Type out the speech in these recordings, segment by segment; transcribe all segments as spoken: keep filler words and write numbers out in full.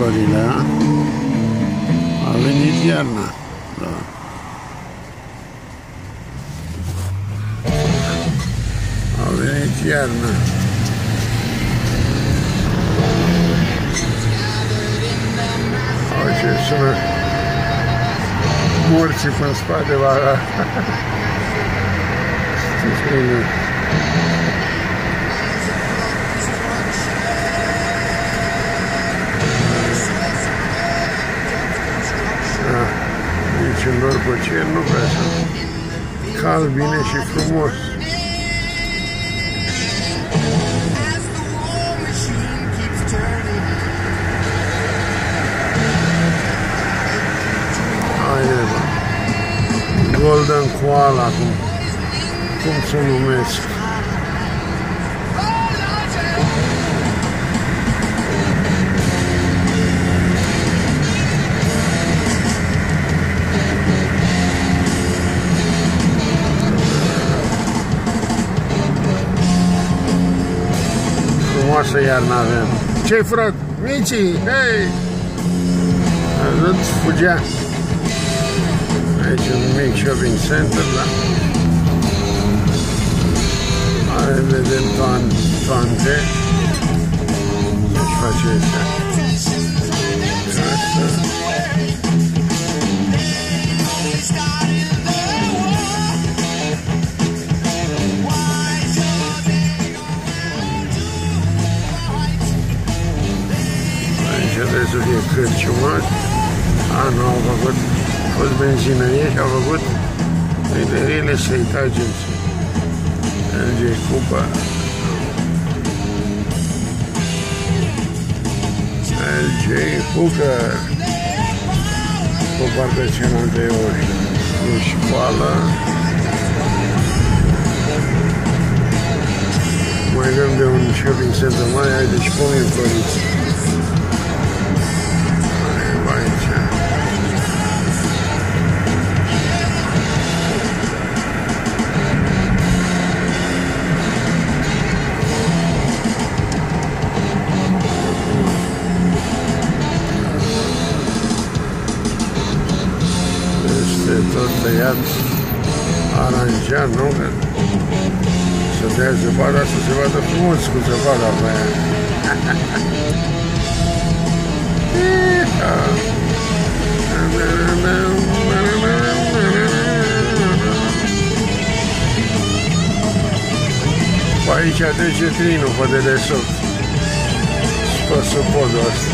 florile, a? A venit iarna. Da. A venit iarna. Uite, sună morții până spate, va... Știți bine. Nici în doar pe cer nu prea sunt. Cald, bine și frumos. Haide, bă. Golden Koala, cum, cum se numesc. Frumoasă iarna avem. Ce-i, frate? Mici, hei! Ai văzut? Fugea. Aici un mic shopping center, da? Are, vedem toante. Ce-și face ăsta? Asta. Trebuie să fie cârciumat. A, nu au făcut, a fost benzinărie și au făcut liderile să-i tragem L G Cooper. L G Cooper. Cu partea cealaltă e o școală. Mai dăm de un shopping center mai, haide și pomii floriți. Tot tăiat, aranjat, nu? Că să dea zăpada, să se vadă frumos cu zăpada pe aia. Pe aici trece trinul pe dedesubt și pe sub podul ăsta.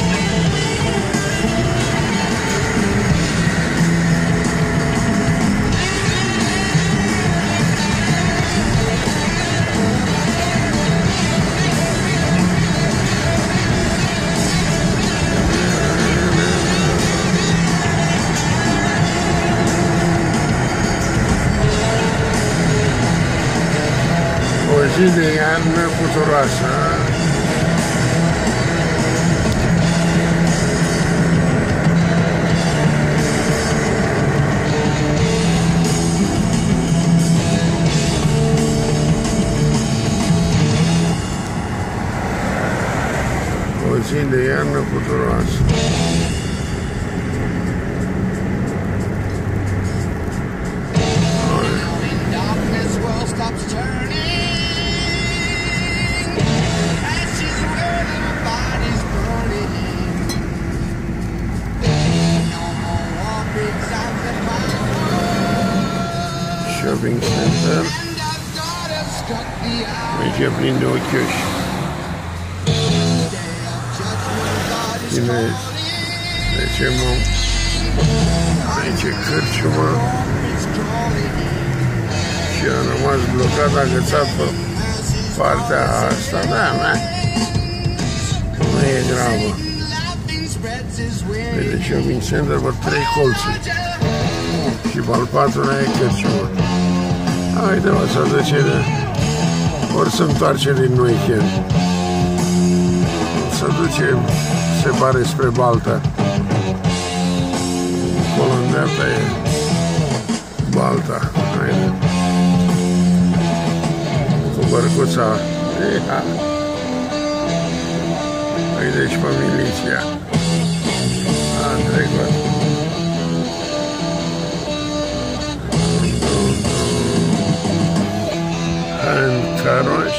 O zi de iarnă puturoasă. O zi de iarnă puturoasă. Shopping center. Aici prinde ochioși. Cine? De ce, mă? Aici e cârciumă. Și a rămas blocat, agățat pe partea asta. Da, da. Nu e gravă. Vede shopping center pe trei colțuri. Și pe al patrulea e cârciumă. Haide, mă, să duce de... Ori se întoarce din weekend. Se duce, se pare, spre Balta. Acolo în dreapta e Balta. Haide. Cu bărcuța. Haide și pe miliția. am trecut. În Căroș.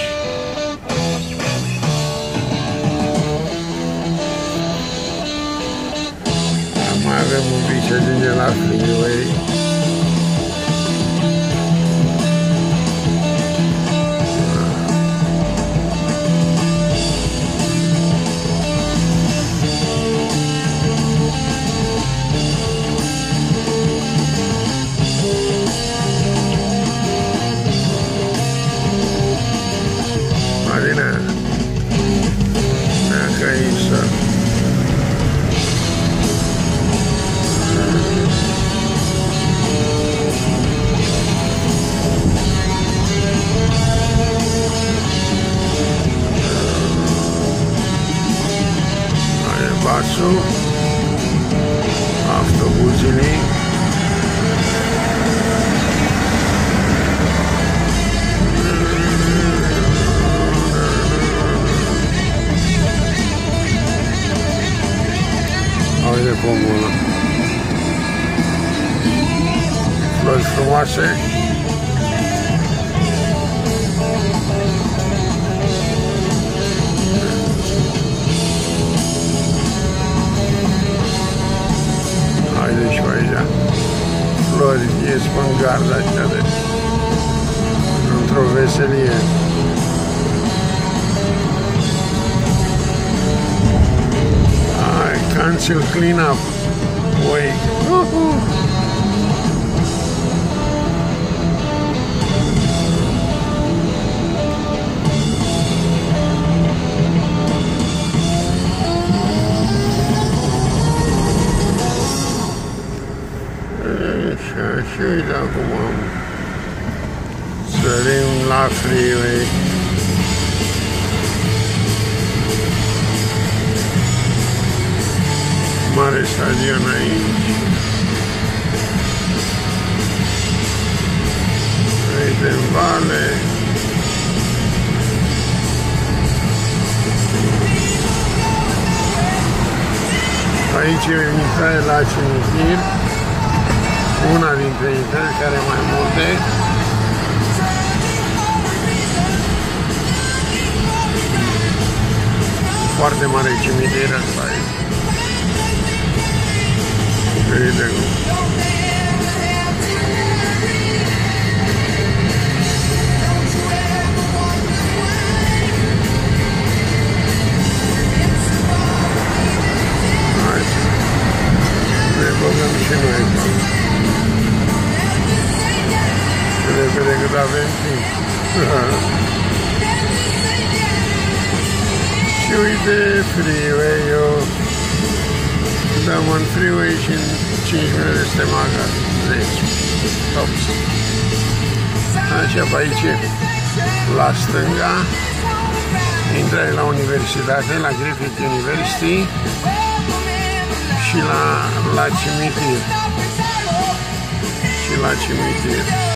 Mai avem un pic ce ajunge la freeway. Marina, dacă e să basul autobuzului. Uite pomul ăla. Flori frumoase. Haide și pe aici. Flori ies pe-n gardă așa de... într-o veselie. Cancel clean up. Oi. Uh-huh. Așa, și uite acum am sărim la freeway. Mare stadion aici. Uite în vale. Aici e intrare la cimitir. Una dintre intrări care mai multe. Foarte mare cimitir asta aici. Uite cum. Hai să ne băgăm și noi. Repede cât avem timp. Și uite freeway-ul. Dăm în freeway și în cinci minute suntem acasă. zece. Top. Așa pe aici, la stânga, intrai la universitate, la Griffith University și la, la cimitir. Și la cimitir.